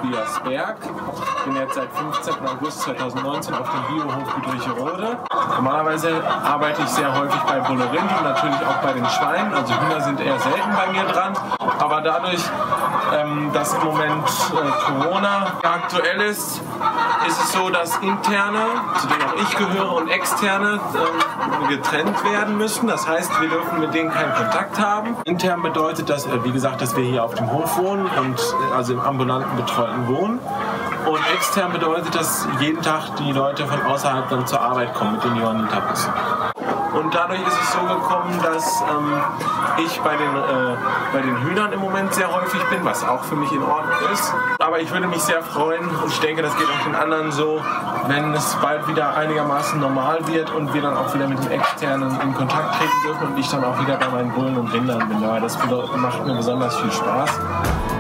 Tobias Berg. Ich bin jetzt seit 15. August 2019 auf dem Biohof Güdricherode. Normalerweise arbeite ich sehr häufig bei Bullerind und natürlich auch bei den Schweinen. Also Hühner sind eher selten bei mir dran. Aber dadurch, dass im Moment Corona aktuell ist es so, dass interne, zu denen auch ich gehöre, und externe getrennt werden müssen. Das heißt, wir dürfen mit denen keinen Kontakt haben. Intern bedeutet das, wie gesagt, dass wir hier auf dem Hof wohnen und also im ambulanten betreuten Wohnen. Und extern bedeutet das, jeden Tag die Leute von außerhalb dann zur Arbeit kommen mit den Johanniterbussen. Und dadurch ist es so gekommen, dass ich bei den Hühnern im Moment sehr häufig bin, was auch für mich in Ordnung ist. Aber ich würde mich sehr freuen, und ich denke, das geht auch den anderen so, wenn es bald wieder einigermaßen normal wird und wir dann auch wieder mit den Externen in Kontakt treten dürfen und ich dann auch wieder bei meinen Bullen und Rindern bin. Aber das macht mir besonders viel Spaß.